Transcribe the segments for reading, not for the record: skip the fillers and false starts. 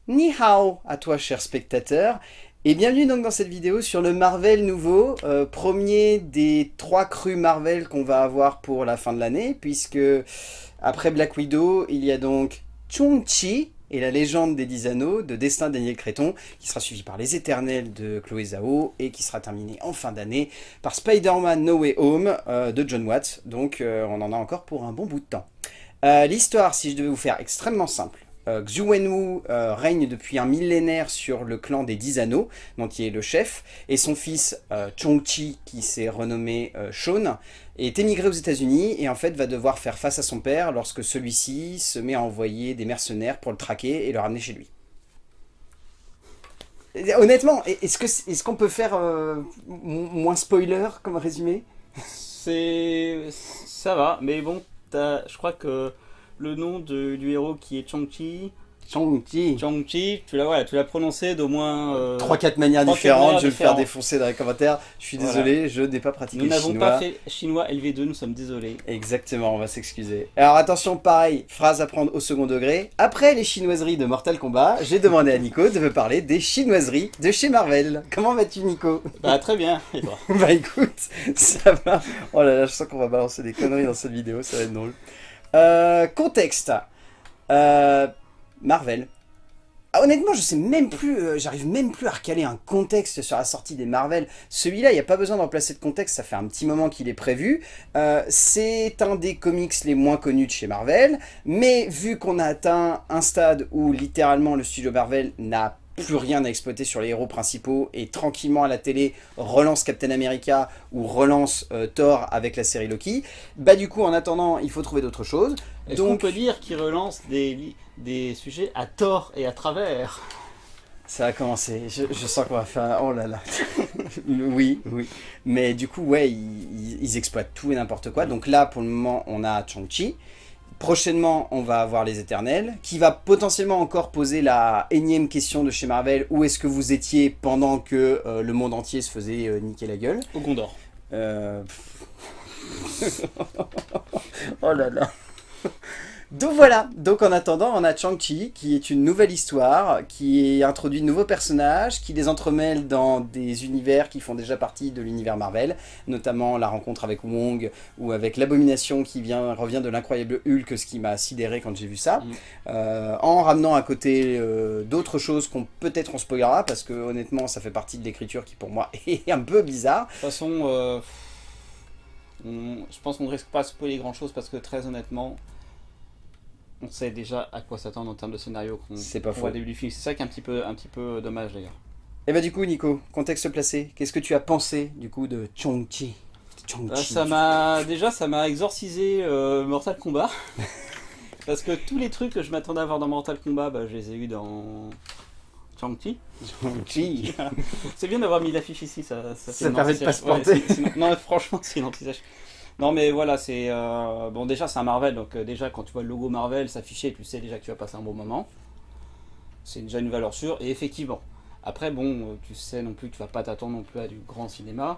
Ni hao à toi cher spectateur et bienvenue donc dans cette vidéo sur le Marvel nouveau, premier des 3 crus Marvel qu'on va avoir pour la fin de l'année puisque après Black Widow il y a donc Shang-Chi et la légende des 10 anneaux de Destin de Daniel Cretton qui sera suivi par Les Éternels de Chloé Zhao et qui sera terminé en fin d'année par Spider-Man No Way Home de John Watts, donc on en a encore pour un bon bout de temps. L'histoire, si je devais vous faire extrêmement simple, Xu Wenwu règne depuis un millénaire sur le clan des 10 anneaux, dont il est le chef, et son fils Chong-Chi, qui s'est renommé Sean, est émigré aux États-Unis et en fait va devoir faire face à son père lorsque celui-ci se met à envoyer des mercenaires pour le traquer et le ramener chez lui. Honnêtement, est-ce qu'on peut faire moins spoiler comme résumé? Ça va, mais bon, je crois que le nom du héros qui est Chang-Chi, Shang-Chi. tu l'as prononcé d'au moins 3-4 manières 3-4 différentes, manières je vais le faire différentes. défoncer dans les commentaires. Je suis Voilà. désolé, je n'ai pas pratiqué Nous le n'avons chinois. pas fait chinois LV2, nous sommes désolés. Exactement, on va s'excuser. Alors attention, pareil, phrase à prendre au second degré. Après les chinoiseries de Mortal Kombat, j'ai demandé à Nico de me parler des chinoiseries de chez Marvel. Comment vas-tu, Nico? Bah très bien, et toi? Bah écoute, ça va. Oh là là, je sens qu'on va balancer des conneries dans cette vidéo, ça va être drôle. Contexte. Marvel. Ah, honnêtement, je sais même plus, j'arrive même plus à recaler un contexte sur la sortie des Marvel. Celui-là, il n'y a pas besoin d'en placer de contexte, ça fait un petit moment qu'il est prévu. C'est un des comics les moins connus de chez Marvel, mais vu qu'on a atteint un stade où littéralement le studio Marvel n'a plus rien à exploiter sur les héros principaux et tranquillement à la télé relance Captain America ou relance Thor avec la série Loki, bah du coup en attendant il faut trouver d'autres choses. Est-ce qu'on Donc peut dire qu'il relance des sujets à tort et à travers? ça a commencé, je sens qu'on va faire... Oh là là. Oui, oui. Mais du coup, ouais, ils exploitent tout et n'importe quoi. Donc là, pour le moment, on a Shang-Chi. Prochainement, on va avoir Les Éternels, qui va potentiellement encore poser la énième question de chez Marvel. Où est-ce que vous étiez pendant que le monde entier se faisait niquer la gueule? Au Gondor. euh... Oh là là. Donc voilà, donc en attendant, on a Shang-Chi, qui est une nouvelle histoire, qui introduit de nouveaux personnages, qui les entremêle dans des univers qui font déjà partie de l'univers Marvel, notamment la rencontre avec Wong, ou avec l'Abomination qui revient de l'incroyable Hulk, ce qui m'a sidéré quand j'ai vu ça, en ramenant à côté d'autres choses qu'on peut-être on spoilera, parce que honnêtement ça fait partie de l'écriture qui pour moi est un peu bizarre. De toute façon, je pense qu'on ne risque pas de spoiler grand chose parce que très honnêtement, on sait déjà à quoi s'attendre en termes de scénario C'est pas qu'on voit faux. au début du film. C'est ça qui est un petit peu dommage d'ailleurs. Et bah du coup Nico, contexte placé, qu'est-ce que tu as pensé du coup de Shang-Chi? Ça m'a exorcisé Mortal Kombat. Parce que tous les trucs que je m'attendais à voir dans Mortal Kombat, bah, je les ai eu dans Shang-Chi. Shang-Chi. C'est bien d'avoir mis l'affiche ici, ça Ça permet de pas se planter. Non, franchement, c'est une anti-sèche. Non, mais voilà, c'est. Bon, déjà, c'est un Marvel, donc déjà, quand tu vois le logo Marvel s'afficher, tu sais déjà que tu vas passer un bon moment. C'est déjà une valeur sûre, et effectivement. Après, bon, tu sais non plus que tu vas pas t'attendre non plus à du grand cinéma.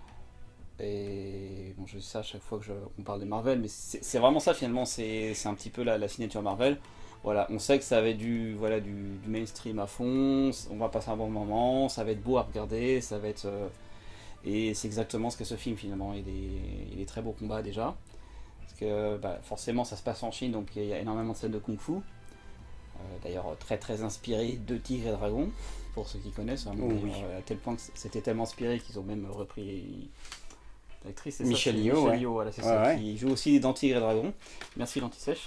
Et bon, je dis ça à chaque fois qu'on parle de Marvel, mais c'est vraiment ça finalement, c'est un petit peu la signature Marvel. Voilà, on sait que ça va être du mainstream à fond, on va passer un bon moment, ça va être beau à regarder, ça va être. Et c'est exactement ce que ce film finalement, il y a des très beaux combats déjà. Parce que bah, forcément ça se passe en Chine, donc il y a énormément de scènes de kung-fu. D'ailleurs très très inspiré de Tigre et Dragon, pour ceux qui connaissent. Hein, Oui. à tel point que c'était tellement inspiré qu'ils ont même repris l'actrice, c'est Michelle ça, Yeoh, ouais. Yeoh, voilà, c'est Ouais, ça, ouais. qui joue aussi dans Tigre et Dragon. Merci l'anti-sèche.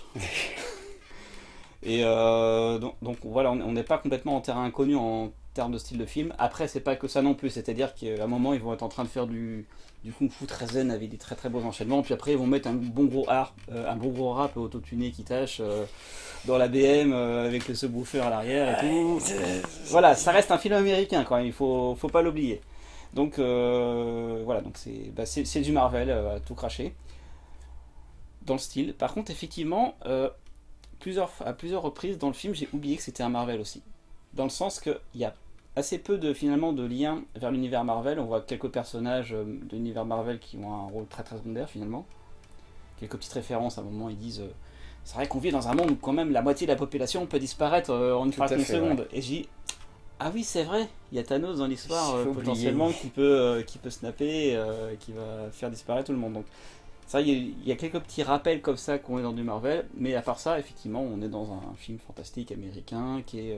Et donc voilà, on n'est pas complètement en terrain inconnu en termes de style de film. Après, c'est pas que ça non plus, c'est-à-dire qu'à un moment, ils vont être en train de faire du kung-fu très zen avec des très très beaux enchaînements, puis après, ils vont mettre un bon gros rap autotuné qui tâche dans la BM avec le subwoofer à l'arrière et tout. Voilà, ça reste un film américain quand même, il faut pas l'oublier. Donc voilà, donc c'est du Marvel à tout cracher dans le style. Par contre, effectivement, à plusieurs reprises dans le film, j'ai oublié que c'était un Marvel aussi. Dans le sens qu'il y a assez peu finalement de liens vers l'univers Marvel. On voit quelques personnages de l'univers Marvel qui ont un rôle très très secondaire finalement. Quelques petites références, à un moment ils disent c'est vrai qu'on vit dans un monde où quand même la moitié de la population peut disparaître en une fraction de seconde. Ouais. Et j'ai dit, ah oui, c'est vrai, il y a Thanos dans l'histoire potentiellement qui peut snapper, qui va faire disparaître tout le monde. Donc, ça, il y a quelques petits rappels comme ça qu'on est dans du Marvel, mais à part ça, effectivement, on est dans un film fantastique américain qui est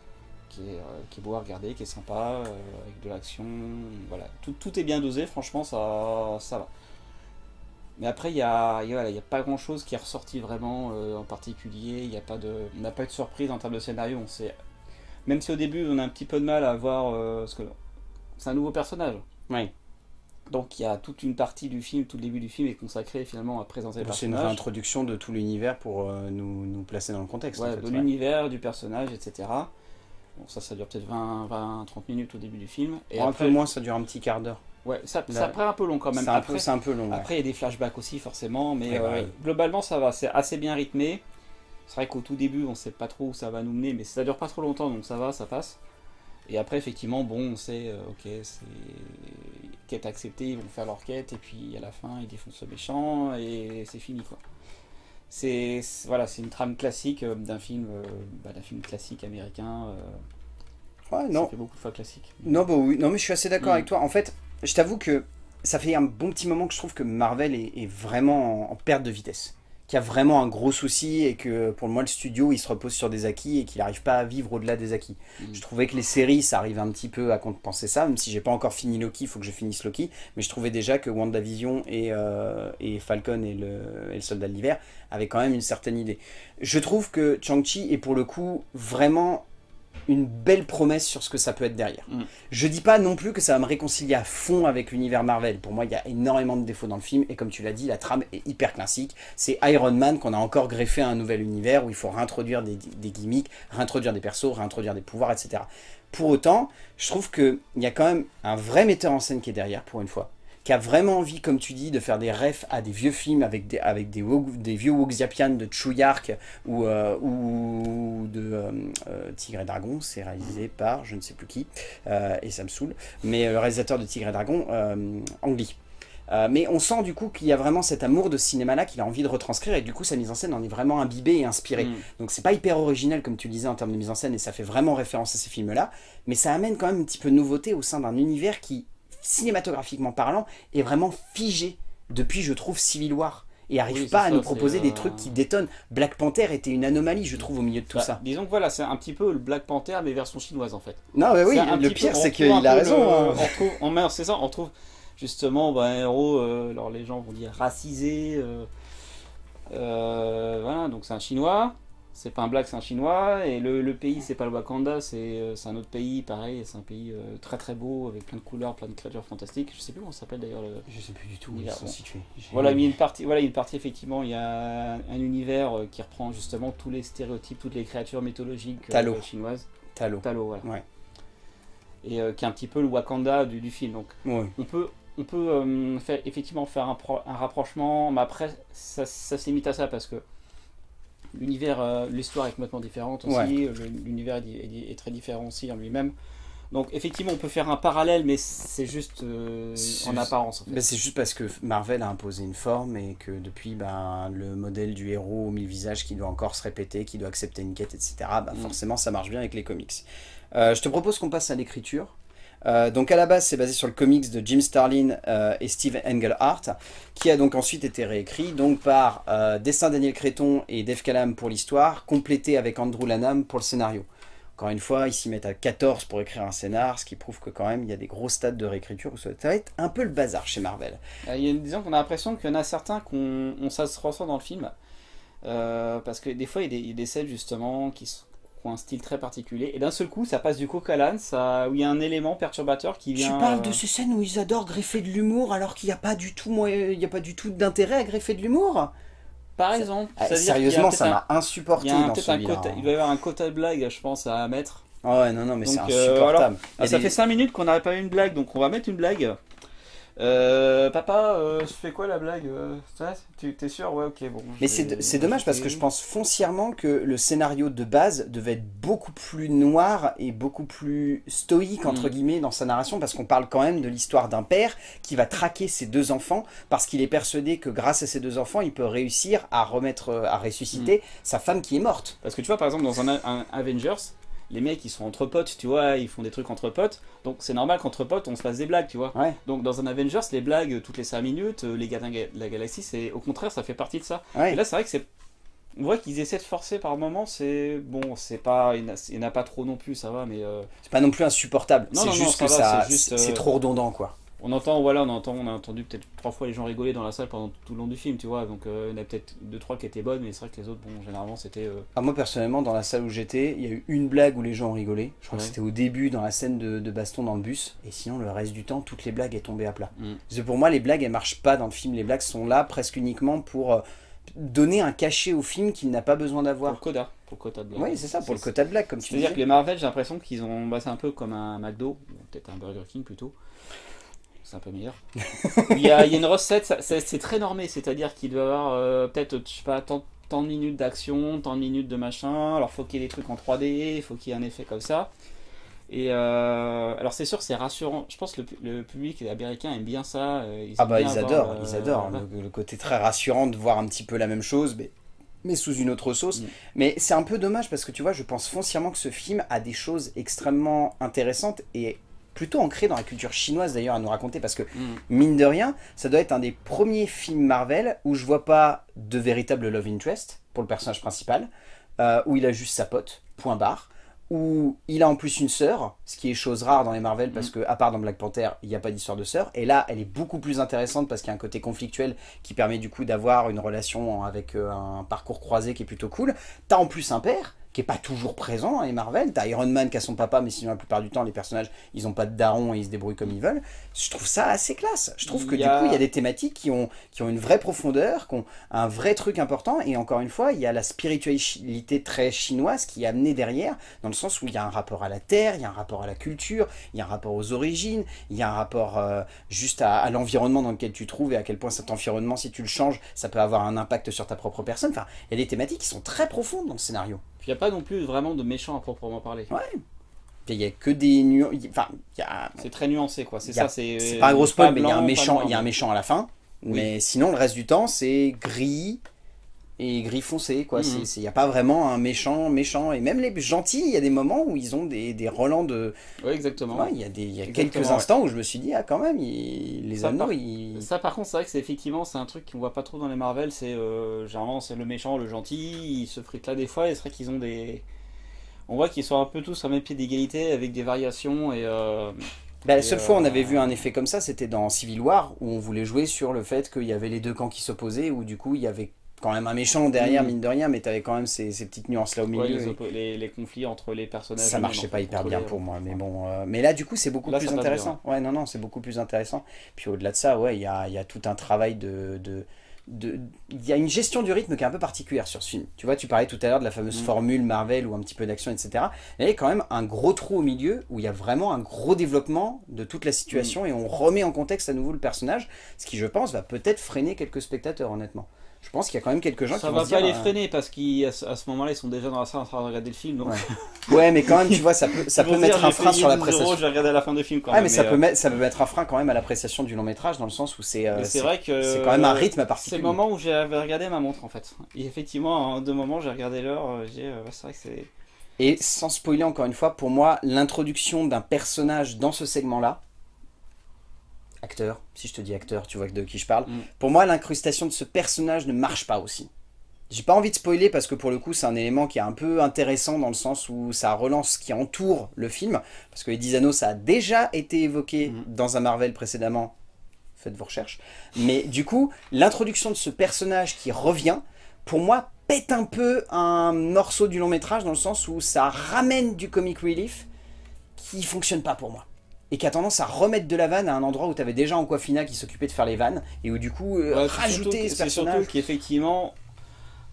beau à regarder, qui est sympa, avec de l'action, voilà, tout est bien dosé, franchement, ça va. Mais après, il y a pas grand chose qui est ressorti vraiment en particulier, on n'a pas eu de surprise en termes de scénario, même si au début on a un petit peu de mal à voir, parce que c'est un nouveau personnage. Oui. Donc il y a toute une partie du film, tout le début du film est consacré finalement à présenter le personnage. C'est une réintroduction de tout l'univers pour nous placer dans le contexte. Ouais, en fait, de l'univers, du personnage, etc. Bon, ça dure peut-être 20-30 minutes au début du film. Et après, un peu moins, ça dure un petit quart d'heure. Ouais, ça prend un peu long quand même. C'est un peu long. Après, il y a des flashbacks aussi, forcément, mais globalement, ça va. C'est assez bien rythmé. C'est vrai qu'au tout début, on sait pas trop où ça va nous mener, mais ça dure pas trop longtemps, donc ça va, ça passe. Et après, effectivement, bon, on sait, ok, c'est quête acceptée, ils vont faire leur quête, et puis à la fin, ils défoncent le méchant, et c'est fini, quoi. C'est une trame classique d'un film classique américain. Ouais, non. Ça fait beaucoup de fois classique. Non, bah oui, non, mais je suis assez d'accord avec toi. En fait, je t'avoue que ça fait un bon petit moment que je trouve que Marvel est vraiment en perte de vitesse. Qu'il y a vraiment un gros souci et que pour moi le studio il se repose sur des acquis et qu'il n'arrive pas à vivre au-delà des acquis. Je trouvais que les séries ça arrive un petit peu à compenser ça, même si j'ai pas encore fini Loki, il faut que je finisse Loki, mais je trouvais déjà que WandaVision et Falcon et le Soldat de l'Hiver avaient quand même une certaine idée. Je trouve que Shang-Chi est pour le coup vraiment une belle promesse sur ce que ça peut être derrière. Je dis pas non plus que ça va me réconcilier à fond avec l'univers Marvel. Pour moi, il y a énormément de défauts dans le film, et comme tu l'as dit, la trame est hyper classique. C'est Iron Man qu'on a encore greffé à un nouvel univers où il faut réintroduire des gimmicks, réintroduire des persos, réintroduire des pouvoirs, etc. Pour autant, je trouve qu'il y a quand même un vrai metteur en scène qui est derrière, pour une fois, qui a vraiment envie, comme tu dis, de faire des refs à des vieux films avec des vieux Wuxiapian de Chuyark ou de Tigre et Dragon. C'est réalisé par je ne sais plus qui, et ça me saoule, mais le réalisateur de Tigre et Dragon, Ang Lee. Mais on sent du coup qu'il y a vraiment cet amour de ce cinéma-là qu'il a envie de retranscrire, et du coup sa mise en scène en est vraiment imbibée et inspirée. Donc c'est pas hyper original comme tu disais en termes de mise en scène, et ça fait vraiment référence à ces films-là, mais ça amène quand même un petit peu de nouveauté au sein d'un univers qui, cinématographiquement parlant, est vraiment figé depuis, je trouve, Civil War, et arrive pas à nous proposer des trucs qui détonnent. Black Panther était une anomalie, je trouve, au milieu de tout ça. Disons que voilà, c'est un petit peu le Black Panther mais version chinoise en fait. Non mais oui, le pire c'est qu'il a raison. C'est ça, on retrouve justement un héros, alors les gens vont dire racisé, voilà, donc c'est un chinois. C'est pas un black, c'est un chinois, et le pays c'est pas le Wakanda, c'est un autre pays, pareil, c'est un pays très très beau, avec plein de couleurs, plein de créatures fantastiques. Je sais plus comment ça s'appelle d'ailleurs. Je sais plus du tout où ils sont situés. Voilà, il y a une partie effectivement, il y a un univers qui reprend justement tous les stéréotypes, toutes les créatures mythologiques chinoises. Talo, voilà. Ouais. Et qui est un petit peu le Wakanda du film. Donc ouais. on peut effectivement faire un rapprochement, mais après ça se limite à ça parce que l'histoire est complètement différente aussi, l'univers est très différent aussi en lui-même. Donc effectivement on peut faire un parallèle, mais c'est juste en apparence. En fait. C'est juste parce que Marvel a imposé une forme et que depuis le modèle du héros aux 1000 visages qui doit encore se répéter, qui doit accepter une quête, etc. Forcément ça marche bien avec les comics. Je te propose qu'on passe à l'écriture. Donc à la base c'est basé sur le comics de Jim Starlin et Steve Englehart, qui a donc ensuite été réécrit donc par dessin Daniel Cretton et Dave Callaham pour l'histoire, complété avec Andrew Lanham pour le scénario. Encore une fois, ils s'y mettent à 14 pour écrire un scénar, ce qui prouve que quand même il y a des gros stades de réécriture où ça va être un peu le bazar chez Marvel. Disons qu'on a l'impression qu'il y en a certains ça se ressent dans le film, parce que des fois il y a des scènes justement qui ont un style très particulier, et d'un seul coup ça passe du coq à l'âne, où il y a un élément perturbateur qui vient... Tu parles de ces scènes où ils adorent greffer de l'humour alors qu'il n'y a pas du tout d'intérêt à greffer de l'humour. Par exemple, sérieusement, ça m'a insupporté dans celui-là. Il va y avoir un quota de blague, je pense, à mettre. Oh ouais, non, mais c'est insupportable. Ça fait 5 minutes qu'on n'aurait pas eu une blague, donc on va mettre une blague. Papa, je fais quoi la blague ça, t'es sûr? Ouais, ok, bon. Mais c'est dommage parce que je pense foncièrement que le scénario de base devait être beaucoup plus noir et beaucoup plus stoïque, entre guillemets, dans sa narration, parce qu'on parle quand même de l'histoire d'un père qui va traquer ses 2 enfants parce qu'il est persuadé que grâce à ses 2 enfants, il peut réussir à ressusciter sa femme qui est morte. Parce que tu vois, par exemple, dans un Avengers, les mecs ils sont entre potes, tu vois, ils font des trucs entre potes, donc c'est normal qu'entre potes on se fasse des blagues, tu vois. Ouais. Donc dans un Avengers, les blagues toutes les 5 minutes, les gardiens de la galaxie, c'est au contraire, ça fait partie de ça. Ouais. Et là, c'est vrai que c'est. On voit qu'ils essaient de forcer par moments, c'est. Bon, c'est pas. Il n'y en a pas trop non plus, ça va, mais. C'est pas non plus insupportable, Non, c'est non, juste non, que ça va, c'est trop redondant, quoi. On entend, voilà, on a entendu peut-être 3 fois les gens rigoler dans la salle pendant tout le long du film, tu vois. Donc il y en a peut-être 2-3 qui étaient bonnes, mais c'est vrai que les autres, bon, généralement c'était. Ah, moi personnellement, dans la salle où j'étais, il y a eu une blague où les gens ont rigolé. Je crois Ouais. que c'était au début, dans la scène de baston dans le bus. Et sinon, le reste du temps, toutes les blagues est tombées à plat. Parce que pour moi, les blagues, elles marchent pas dans le film. Les blagues sont là presque uniquement pour donner un cachet au film qu'il n'a pas besoin d'avoir. Pour le quota de blague. Oui, c'est ça, pour le quota de blague, comme tu C'est-à-dire disais. que les Marvel, j'ai l'impression qu'ils ont. Bah, c'est un peu comme un McDo, ou peut-être un Burger King plutôt. C'est un peu meilleur. Il y a une recette, c'est très normé, c'est-à-dire qu'il doit y avoir peut-être, je sais pas, tant de minutes d'action, tant de minutes de machin, alors faut qu'il y ait des trucs en 3D, il faut qu'il y ait un effet comme ça. Et alors c'est sûr, c'est rassurant. Je pense que le public américain aime bien ça. Ah bah ils adorent, voilà. le côté très rassurant de voir un petit peu la même chose, mais sous une autre sauce. Mais c'est un peu dommage parce que tu vois, je pense foncièrement que ce film a des choses extrêmement intéressantes et plutôt ancrées dans la culture chinoise d'ailleurs à nous raconter parce que mine de rien, ça doit être un des premiers films Marvel où je vois pas de véritable love interest pour le personnage principal, où il a juste sa pote, point barre. Où il a en plus une sœur, ce qui est chose rare dans les Marvel parce que, à part dans Black Panther, il n'y a pas d'histoire de sœur. Et là, elle est beaucoup plus intéressante parce qu'il y a un côté conflictuel qui permet du coup d'avoir une relation avec un parcours croisé qui est plutôt cool. T'as en plus un père qui est pas toujours présent dans les Marvel. T'as Iron Man qui a son papa, mais sinon la plupart du temps, les personnages, ils ont pas de daron et ils se débrouillent comme ils veulent. Je trouve ça assez classe. Je trouve que du coup, il y a des thématiques qui ont une vraie profondeur, qui ont un vrai truc important. Et encore une fois, il y a la spiritualité très chinoise qui est amenée derrière, dans le sens où il y a un rapport à la terre, il y a un rapport à la culture, il y a un rapport aux origines, il y a un rapport juste à l'environnement dans lequel tu te trouves et à quel point cet environnement, si tu le changes, ça peut avoir un impact sur ta propre personne. Enfin, il y a des thématiques qui sont très profondes dans le scénario. Puis il n'y a pas non plus vraiment de méchants à proprement parler. Ouais. Il n'y a que des nuances. Enfin, c'est très nuancé quoi. C'est ça. C'est pas un gros spoil, mais il y a un méchant. Noir, il y a un méchant à la fin. Oui. Mais sinon, le reste du temps, c'est gris et gris foncé quoi. Il n'y a pas vraiment un méchant. Et même les gentils, il y a des moments où ils ont des relents de. Oui, exactement. Ouais, il y a quelques instants où je me suis dit, ah, quand même, les anneaux, Ça, par contre, c'est vrai que c'est un truc qu'on voit pas trop dans les Marvel. C'est généralement, c'est le méchant, le gentil. Ils se fritent là des fois. Et c'est vrai qu'ils ont des. On voit qu'ils sont un peu tous au même pied d'égalité avec des variations et. La seule fois où on avait vu un effet comme ça, c'était dans Civil War, où on voulait jouer sur le fait qu'il y avait les deux camps qui s'opposaient, où du coup il y avait quand même un méchant derrière, mine de rien, mais tu avais quand même ces petites nuances là au milieu. Ouais, les conflits entre les personnages. Ça marchait pas hyper bien pour moi, mais bon. Mais là, du coup, c'est beaucoup plus intéressant. Ouais, non, c'est beaucoup plus intéressant. Puis au-delà de ça, ouais, il y a tout un travail il y a une gestion du rythme qui est un peu particulière sur ce film. Tu vois, tu parlais tout à l'heure de la fameuse formule Marvel ou un petit peu d'action, etc. Il y a quand même un gros trou au milieu où il y a vraiment un gros développement de toute la situation et on remet en contexte à nouveau le personnage, ce qui, je pense, va peut-être freiner quelques spectateurs, honnêtement. Je pense qu'il y a quand même quelques gens qui vont se dire... Ça va pas les freiner parce qu'à ce moment-là, ils sont déjà dans la salle en train de regarder le film. Donc... Ouais, mais quand même, tu vois, ça peut mettre un frein sur l'appréciation. Je vais regarder à la fin du film quand même. Mais ça peut mettre un frein quand même à l'appréciation du long métrage dans le sens où c'est vrai que c'est quand même un rythme particulier. C'est le moment où j'avais regardé ma montre en fait. Et effectivement, en 2 moments, j'ai regardé l'heure. C'est vrai que c'est... Et sans spoiler encore une fois, pour moi, l'introduction d'un personnage dans ce segment-là, acteur, si je te dis acteur, tu vois de qui je parle. Pour moi, l'incrustation de ce personnage ne marche pas aussi. J'ai pas envie de spoiler parce que pour le coup, c'est un élément qui est un peu intéressant dans le sens où ça relance ce qui entoure le film. Parce que les 10 anneaux, ça a déjà été évoqué dans un Marvel précédemment. Faites vos recherches. Mais du coup, l'introduction de ce personnage qui revient, pour moi, pète un peu un morceau du long métrage dans le sens où ça ramène du comic relief qui fonctionne pas pour moi. Et qui a tendance à remettre de la vanne à un endroit où tu avais déjà Awkwafina qui s'occupait de faire les vannes, et où du coup, rajouter ce personnage... C'est surtout qu'effectivement,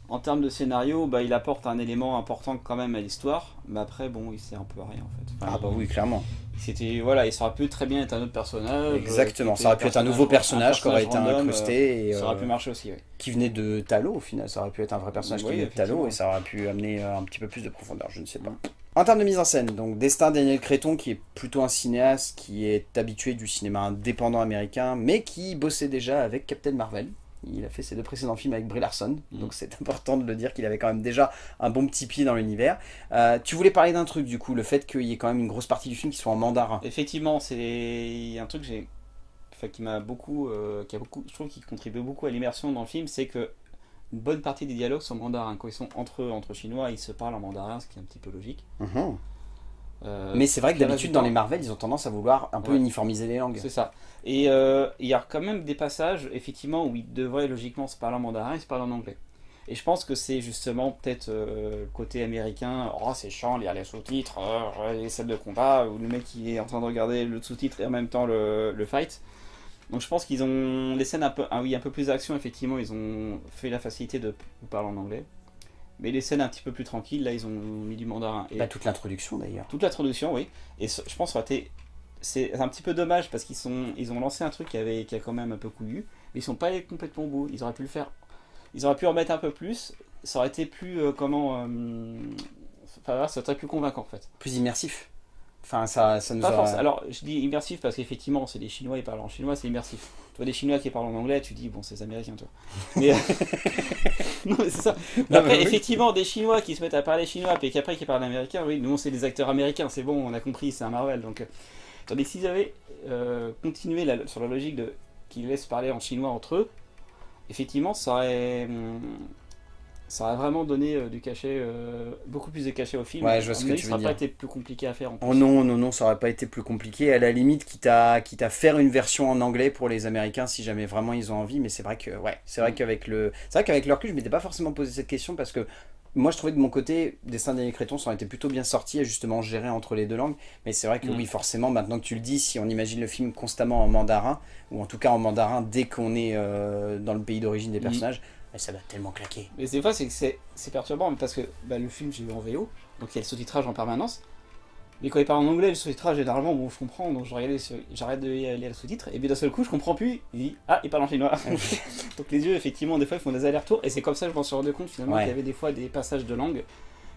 En termes de scénario, bah, il apporte un élément important quand même à l'histoire, mais après, bon, il sert un peu à rien en fait. Enfin, Ah bah oui, clairement. c'était, voilà, il ça aurait pu très bien être un autre personnage. Exactement, ça aurait pu être un nouveau personnage qui aurait été random, incrusté et ça aurait pu marcher aussi, oui. qui venait de Talo au final. Ça aurait pu être un vrai personnage qui Oui, venait de Talo effectivement. et ça aurait pu amener un petit peu plus de profondeur, je ne sais pas. En termes de mise en scène, donc Destin Daniel Cretton, qui est plutôt un cinéaste qui est habitué du cinéma indépendant américain, mais qui bossait déjà avec Captain Marvel. Il a fait ses 2 précédents films avec Brie Larson, donc c'est important de le dire qu'il avait quand même déjà un bon petit pied dans l'univers. Tu voulais parler d'un truc du coup, le fait qu'il y ait quand même une grosse partie du film qui soit en mandarin. Effectivement, c'est un truc que enfin, qui m'a beaucoup, je trouve qu'il contribue beaucoup à l'immersion dans le film, c'est que une bonne partie des dialogues sont en mandarin. Quand ils sont entre Chinois, ils se parlent en mandarin, ce qui est un petit peu logique. Mais c'est vrai que le d'habitude reste dans du les temps- Marvel, ils ont tendance à vouloir un peu Ouais. uniformiser les langues. C'est ça. Et il y a quand même des passages, effectivement, où ils devraient logiquement se parler en mandarin et se parler en anglais. Et je pense que c'est justement peut-être le côté américain, oh c'est chiant, il y a les sous-titres, les scènes de combat, où le mec qui est en train de regarder le sous-titre et en même temps le fight. Donc je pense qu'ils ont les scènes un peu, un peu plus d'action, effectivement, ils ont fait la facilité de parler en anglais. Mais les scènes un petit peu plus tranquilles, là, ils ont mis du mandarin. Et Bah, toute l'introduction d'ailleurs. toute la traduction, oui. Et je pense que ça aurait été... C'est un petit peu dommage parce ils ont lancé un truc qui a quand même un peu couillu, mais ils sont pas allés complètement au bout. Ils auraient pu le faire. Ils auraient pu en mettre un peu plus. Ça aurait été plus enfin, ça aurait été plus convaincant en fait. Plus immersif. Enfin, ça nous Pas a... forcément. Alors, je dis immersif parce qu'effectivement, c'est des Chinois, ils parlent en chinois, c'est immersif. Tu vois des Chinois qui parlent en anglais, tu dis bon, c'est des Américains, toi. Mais non, mais c'est ça. Mais après, mais oui. effectivement, des Chinois qui se mettent à parler chinois, puis qu'après qui parlent américain, oui, nous, c'est des acteurs américains, c'est bon, on a compris, c'est un Marvel. Donc, tandis que s'ils avaient continué sur la logique de qu'ils laissent parler en chinois entre eux, effectivement, ça aurait vraiment donné du cachet, beaucoup plus de cachet au film. Ouais, je vois À ce mon que avis, tu ça veux aurait pas dire. été plus compliqué à faire en plus. Oh non, non, non, ça aurait pas été plus compliqué. À la limite, quitte à faire une version en anglais pour les Américains si jamais vraiment ils ont envie. Mais c'est vrai que, ouais, c'est vrai qu'avec le recul, je m'étais pas forcément posé cette question parce que moi je trouvais de mon côté, Destin des Crétons, ça aurait été plutôt bien sorti et justement géré entre les deux langues. Mais c'est vrai que oui, forcément, maintenant que tu le dis, si on imagine le film constamment en mandarin, ou en tout cas en mandarin dès qu'on est dans le pays d'origine des personnages, ça va tellement claquer. Mais des fois, c'est perturbant parce que bah, le film, j'ai vu en VO, donc il y a le sous-titrage en permanence. Mais quand il parle en anglais, le sous-titrage, généralement, bon, je comprends, donc j'arrête de lire le sous-titre, et puis d'un seul coup, je comprends plus, il dit ah, il parle en chinois. Donc les yeux, effectivement, des fois, ils font des allers-retours, et c'est comme ça que je m'en suis rendu compte finalement qu'il y avait des fois des passages de langue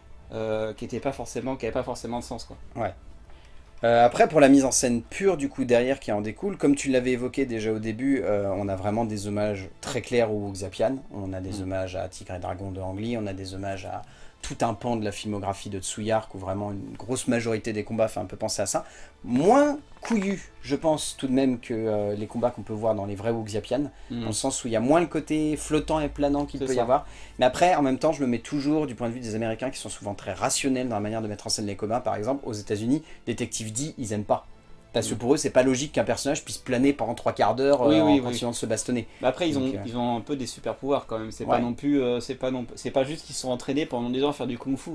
qui n'avaient pas forcément de sens, quoi. Ouais. Après, pour la mise en scène pure du coup derrière qui en découle, comme tu l'avais évoqué déjà au début, on a vraiment des hommages très clairs au Xapian. On a des hommages à Tigre et Dragon de Ang Lee, on a des hommages à tout un pan de la filmographie de Tsuyark où vraiment une grosse majorité des combats fait un peu penser à ça. Moins couillu, je pense tout de même que les combats qu'on peut voir dans les vrais Wuxiapian, dans le sens où il y a moins le côté flottant et planant qu'il peut y avoir. Mais après, en même temps, je me mets toujours du point de vue des Américains qui sont souvent très rationnels dans la manière de mettre en scène les combats. Par exemple, aux États-Unis, Détective D, ils aiment pas. Parce que pour eux, c'est pas logique qu'un personnage puisse planer pendant 3/4 d'heure en continuant de se bastonner. Mais après, ils ont un peu des super pouvoirs quand même. C'est pas non plus, c'est pas juste qu'ils sont entraînés pendant des ans à faire du kung-fu.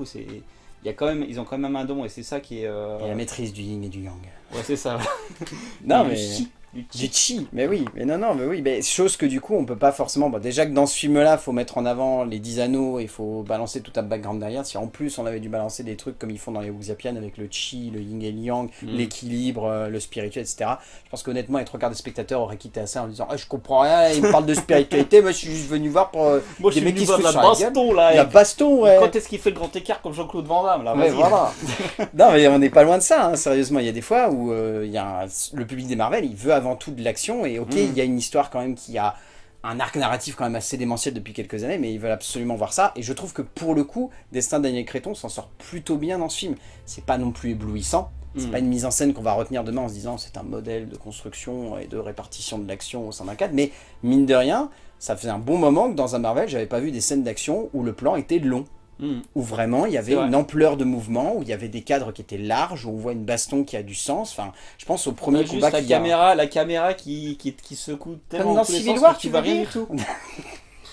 Ils ont quand même un don et c'est ça qui est. Et la maîtrise du yin et du yang. Ouais, c'est ça. Non mais Du chi, mais oui, mais chose que du coup on peut pas forcément. Bon, déjà que dans ce film-là, faut mettre en avant les 10 anneaux et il faut balancer tout un background derrière. Si en plus on avait dû balancer des trucs comme ils font dans les Wuxiapian avec le chi, le yin et le yang, l'équilibre, le spirituel, etc. Je pense qu'honnêtement, les 3/4 des spectateurs auraient quitté à ça en disant je comprends rien, ils me parlent de spiritualité, moi je suis juste venu voir pour moi, des je mecs suis qui venu se voir foutent de la sur la gueule. baston là. La baston, ouais. Quand est-ce qu'il fait le grand écart comme Jean-Claude Van Damme là? Ouais, Vas-y. voilà. Non, mais on n'est pas loin de ça, hein. Sérieusement. Il y a des fois où le public des Marvel, il veut avant tout de l'action. Et ok, il y a une histoire quand même qui a un arc narratif quand même assez démentiel depuis quelques années, mais ils veulent absolument voir ça. Et je trouve que pour le coup, Destin de Daniel Cretton s'en sort plutôt bien dans ce film. C'est pas non plus éblouissant. C'est pas une mise en scène qu'on va retenir demain en se disant c'est un modèle de construction et de répartition de l'action au sein d'un cadre. Mais mine de rien, ça faisait un bon moment que dans un Marvel, j'avais pas vu des scènes d'action où le plan était long. Où vraiment il y avait une ampleur de mouvement, où il y avait des cadres qui étaient larges, où on voit une baston qui a du sens. Enfin, je pense au premier combat la caméra qui secoue tellement dans dans tous les Civil sens War, que tu vois rien du tout.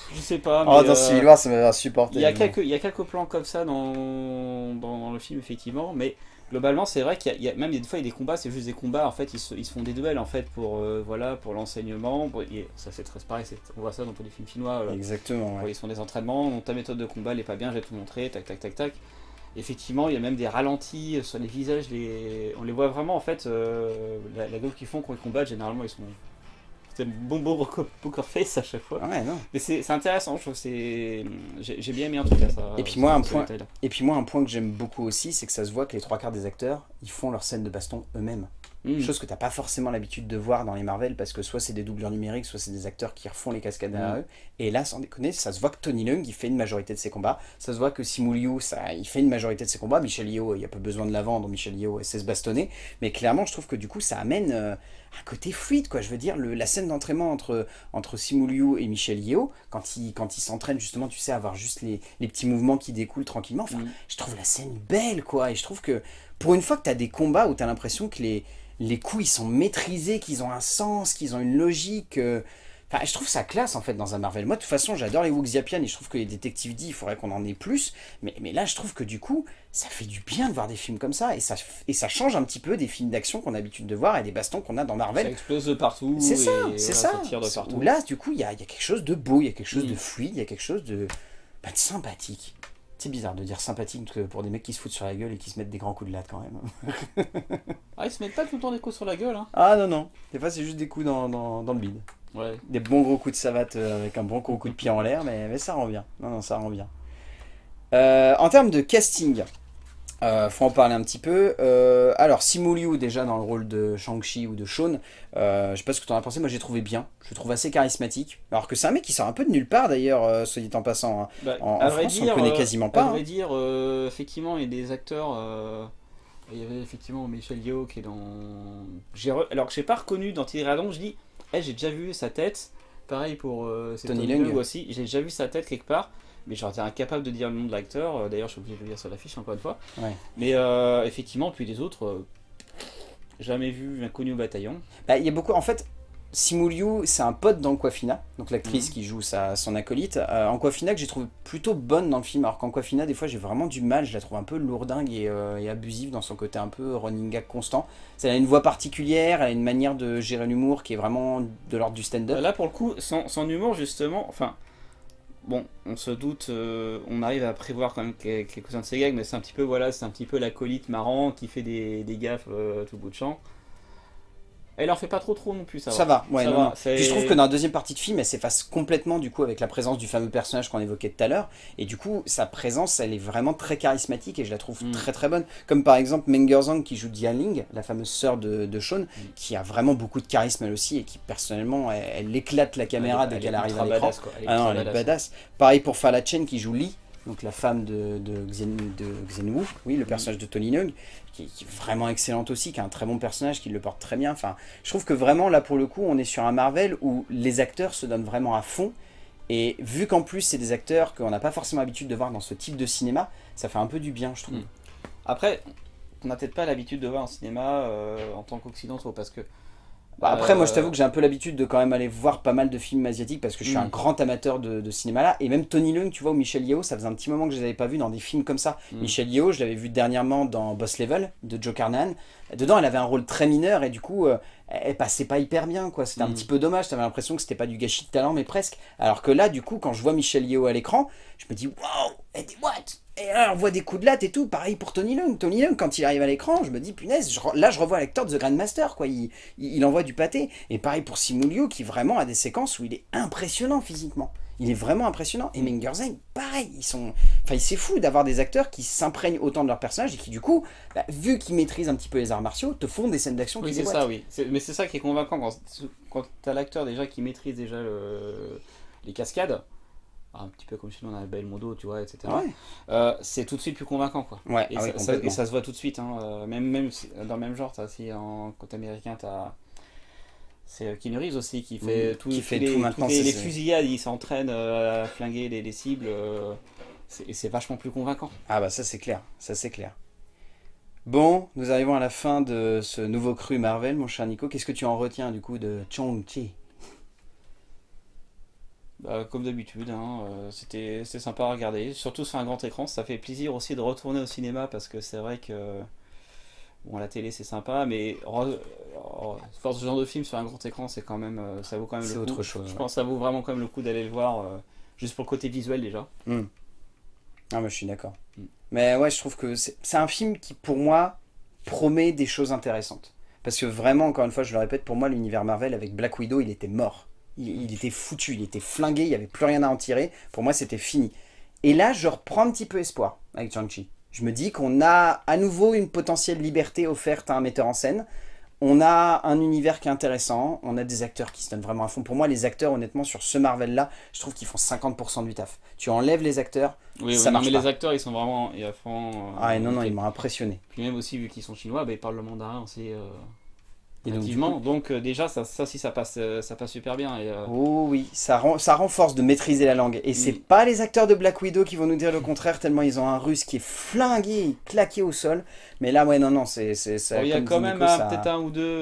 Je sais pas, Oh, mais dans Civil War, ça m'avait insupporté. il y a quelques plans comme ça dans le film, effectivement, mais globalement, c'est vrai qu'il y a même des fois, il y a des combats, c'est juste des combats, en fait, ils se font des duels, en fait, voilà, pour l'enseignement. Ça, c'est très pareil, on voit ça dans tous les films chinois. Exactement, ouais. Ils se font des entraînements, ta méthode de combat, elle est pas bien, je vais te montrer, tac, tac, tac, tac. Effectivement, il y a même des ralentis sur les visages, on les voit vraiment, en fait, la gueule qu'ils font quand ils combattent, généralement, ils sont... C'est bon poker face à chaque fois. Ouais, non. Mais c'est intéressant, je trouve. J'ai bien aimé en tout cas ça. Et puis moi, un point que j'aime beaucoup aussi, c'est que ça se voit que les 3/4 des acteurs, ils font leur scène de baston eux-mêmes. Chose que t'as pas forcément l'habitude de voir dans les Marvel, parce que soit c'est des doubleurs numériques, soit c'est des acteurs qui refont les cascades derrière eux. Et là, sans déconner, ça se voit que Tony Leung, il fait une majorité de ses combats. Ça se voit que Simu Liu, il fait une majorité de ses combats. Michelle Yeoh, il n'y a pas besoin de la vendre. Michelle Yeoh, elle sait se bastonner. Mais clairement, je trouve que du coup, ça amène un côté fluide, quoi. Je veux dire, la scène d'entraînement entre Simu Liu et Michelle Yeoh, quand ils s'entraînent justement, tu sais, à avoir juste les petits mouvements qui découlent tranquillement. Enfin, je trouve la scène belle, quoi. Et je trouve que pour une fois que tu as des combats où tu as l'impression que les coups, ils sont maîtrisés, qu'ils ont un sens, qu'ils ont une logique. Enfin, je trouve ça classe, en fait, dans un Marvel. Moi, de toute façon, j'adore les Wuxiapian et je trouve que les détectives D, il faudrait qu'on en ait plus. Mais là, je trouve que du coup, ça fait du bien de voir des films comme ça. Et ça change un petit peu des films d'action qu'on a l'habitude de voir et des bastons qu'on a dans Marvel. Ça explose de partout. C'est ça, c'est ça. Ça tire de partout. Où là, du coup, il y a quelque chose de beau, il y a quelque chose de fluide, il y a quelque chose de sympathique. C'est bizarre de dire sympathique pour des mecs qui se foutent sur la gueule et qui se mettent des grands coups de latte quand même. Ah, ils se mettent pas tout le temps des coups sur la gueule, hein. Ah non, non. Des fois, c'est juste des coups dans le bide. Ouais. Des bons gros coups de savate avec un bon gros coup de pied en l'air, mais ça rend bien. Non, non, ça rend bien. En termes de casting, faut en parler un petit peu. Alors, Simu Liu, déjà dans le rôle de Shang-Chi ou de Shaun, je sais pas ce que tu en as pensé, moi j'ai trouvé bien. Je le trouve assez charismatique. Alors que c'est un mec qui sort un peu de nulle part d'ailleurs, soit dit en passant. Hein. Bah, en France, on le connaît quasiment pas. À vrai dire, effectivement, il y a des acteurs. Il y avait effectivement Michelle Yeoh qui est dans. Alors que je n'ai pas reconnu dans Tiradon, je dis, j'ai déjà vu sa tête. Pareil pour Tony Leung aussi, j'ai déjà vu sa tête quelque part. Mais j'aurais été incapable de dire le nom de l'acteur. D'ailleurs, je suis obligé de le lire sur l'affiche encore une fois. Ouais. Mais effectivement, puis les autres, jamais vu, inconnu au bataillon. Bah, il y a beaucoup. En fait, Simu Liu, c'est un pote d'Awkwafina, donc l'actrice qui joue son acolyte. Awkwafina que j'ai trouvé plutôt bonne dans le film, alors qu'Awkwafina, des fois, j'ai vraiment du mal. Je la trouve un peu lourdingue et abusive dans son côté un peu running gag constant. Elle a une voix particulière, elle a une manière de gérer l'humour qui est vraiment de l'ordre du stand-up. Là, pour le coup, son humour, justement, enfin. Bon, on se doute, on arrive à prévoir quand même quelques-uns de ces gags, mais c'est un petit peu, voilà, c'est un petit peu l'acolyte marrant qui fait des gaffes tout bout de champ. Elle en fait pas trop non plus, ça va. Ça va, ouais, ça non, va. non. Puis je trouve que dans la deuxième partie de film, elle s'efface complètement du coup avec la présence du fameux personnage qu'on évoquait tout à l'heure. Et du coup, sa présence, elle est vraiment très charismatique et je la trouve très très bonne. Comme par exemple Menger Zhang qui joue Dialing, la fameuse sœur de Shaun, qui a vraiment beaucoup de charisme elle aussi et qui personnellement, elle éclate la caméra dès qu'elle arrive à l'écran. Elle est badass. Pareil pour Fala Chen qui joue Lee. Donc la femme de Xen Wu, oui, le personnage de Tony Leung, qui est vraiment excellente aussi, qui a un très bon personnage, qui le porte très bien. Enfin, je trouve que vraiment, là, pour le coup, on est sur un Marvel où les acteurs se donnent vraiment à fond. Et vu qu'en plus, c'est des acteurs qu'on n'a pas forcément l'habitude de voir dans ce type de cinéma, ça fait un peu du bien, je trouve. Après, on n'a peut-être pas l'habitude de voir un cinéma en tant qu'occidentaux, parce que... Après, moi je t'avoue que j'ai un peu l'habitude de quand même aller voir pas mal de films asiatiques parce que je suis un grand amateur de cinéma là. Et même Tony Leung, tu vois, ou Michelle Yeoh, ça faisait un petit moment que je les avais pas vus dans des films comme ça. Michelle Yeoh, je l'avais vue dernièrement dans Boss Level de Joe Carnahan. Dedans, elle avait un rôle très mineur et du coup, elle passait pas hyper bien, quoi. C'était un petit peu dommage. T'avais l'impression que c'était pas du gâchis de talent, mais presque. Alors que là, du coup, quand je vois Michelle Yeoh à l'écran, je me dis waouh, what? Et là, on voit des coups de latte et tout. Pareil pour Tony Leung. Tony Leung, quand il arrive à l'écran, je me dis, punaise, là, je revois l'acteur de The Grandmaster, quoi. Il envoie du pâté. Et pareil pour Simu Liu, qui vraiment a des séquences où il est impressionnant physiquement. Il est vraiment impressionnant. Et Menger Zhang, pareil. Enfin, c'est fou d'avoir des acteurs qui s'imprègnent autant de leur personnage et qui, du coup, vu qu'ils maîtrisent un petit peu les arts martiaux, te font des scènes d'action qui déboîtent. Ça, oui. Mais c'est ça qui est convaincant quand t'as l'acteur déjà qui maîtrise déjà les cascades. Un petit peu comme chez nous on a Belmondo, tu vois, etc. Ouais. C'est tout de suite plus convaincant, quoi. Ouais, et, ça se voit tout de suite, hein. Même dans le même genre, t'as aussi en côté américain, c'est Keanu Reeves aussi qui fait tout maintenant. Les fusillades, il s'entraîne à flinguer les cibles. C'est vachement plus convaincant. Ah bah ça c'est clair, ça c'est clair. Bon, nous arrivons à la fin de ce nouveau cru Marvel, mon cher Nico. Qu'est-ce que tu en retiens du coup de Shang-Chi? Bah, comme d'habitude, hein, c'était sympa à regarder, surtout sur un grand écran. Ça fait plaisir aussi de retourner au cinéma parce que c'est vrai que bon, la télé c'est sympa, mais force ce genre de film sur un grand écran, c'est quand même, ça vaut quand même C'est le coup. autre chose. Je Ouais. pense que ça vaut vraiment quand même le coup d'aller le voir, juste pour le côté visuel déjà. Hmm. Ah, mais je suis d'accord. Mm. Mais ouais, je trouve que c'est un film qui, pour moi, promet des choses intéressantes. Parce que vraiment, encore une fois, je le répète, pour moi, l'univers Marvel avec Black Widow, il était mort. Il était foutu, il était flingué, il n'y avait plus rien à en tirer. Pour moi, c'était fini. Et là, je reprends un petit peu espoir avec Shang-Chi. Je me dis qu'on a à nouveau une potentielle liberté offerte à un metteur en scène. On a un univers qui est intéressant, on a des acteurs qui se donnent vraiment à fond. Pour moi, les acteurs, honnêtement, sur ce Marvel-là, je trouve qu'ils font 50% du taf. Tu enlèves les acteurs, Oui, ça non, marche mais pas. les acteurs ils sont vraiment et à fond. Ah et non, non, Ok. ils m'ont impressionné. Puis même aussi, vu qu'ils sont chinois, bah, ils parlent le mandarin aussi. Et donc, du Effectivement, coup, donc déjà ça si ça passe super bien et oh oui, ça renforce de maîtriser la langue. Et c'est Mm. pas les acteurs de Black Widow qui vont nous dire le contraire, tellement ils ont un russe qui est flingué, claqué au sol. Mais là, ouais, non, non, ça, bon, il y a comme quand dit même Nico, ça... peut-être un ou deux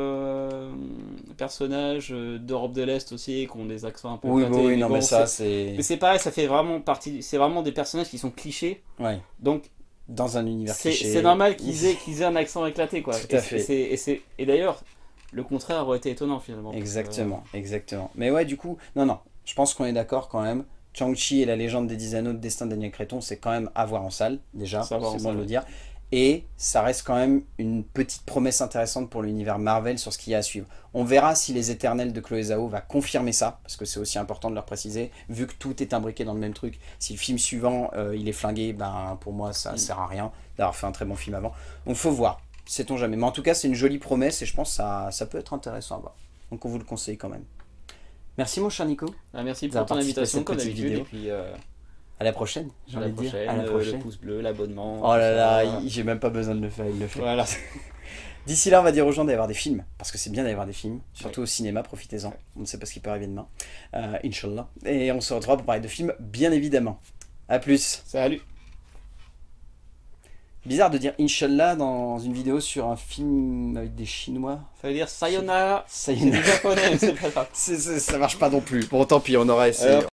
personnages d'Europe de l'Est aussi qui ont des accents un peu Oui, éclatés, oui, mais non, bon, mais ça, c'est... mais c'est pareil, ça fait vraiment partie, c'est vraiment des personnages qui sont clichés, Ouais, donc dans un univers cliché. c'est normal qu'ils aient un accent éclaté quoi. Tout à fait. Et d'ailleurs le contraire aurait été étonnant finalement. parce que, Exactement, exactement. Mais ouais, du coup, non, non, je pense qu'on est d'accord quand même. Shang-Chi et la légende des 10 anneaux de destin de Daniel Cretton, c'est quand même à voir en salle, déjà, Ça va en c'est bon salle, de le ouais. dire. Et ça reste quand même une petite promesse intéressante pour l'univers Marvel sur ce qu'il y a à suivre. On verra si Les Éternels de Chloé Zhao va confirmer ça, parce que c'est aussi important de leur préciser, vu que tout est imbriqué dans le même truc. Si le film suivant, il est flingué, ben pour moi, ça sert à rien d'avoir fait un très bon film avant. Donc faut voir, sait-on jamais. Mais en tout cas, c'est une jolie promesse et je pense que ça peut être intéressant à voir. Donc on vous le conseille quand même. Merci mon cher Nico. Merci D'avoir pour ton participé à invitation cette comme petite d'habitude et vidéo. puis À la prochaine, j'ai à la envie de dire. prochaine, À la le prochaine. pouce bleu, l'abonnement. Oh là tout là, ça. j'ai même pas besoin de le faire, il le fait. Voilà. D'ici là, on va dire aux gens d'aller voir des films, parce que c'est bien d'aller voir des films, surtout Ouais. au cinéma, profitez-en. Ouais. On ne sait pas ce qui peut arriver demain. Inch'Allah. Et on se retrouvera pour parler de films, bien évidemment. A plus. Salut. Bizarre de dire Inch'Allah dans une vidéo sur un film avec des Chinois. Ça veut dire sayonara. Ça y C'est du est, japonais, c'est pas grave. ça marche pas non plus. Bon, tant pis, on aura essayé.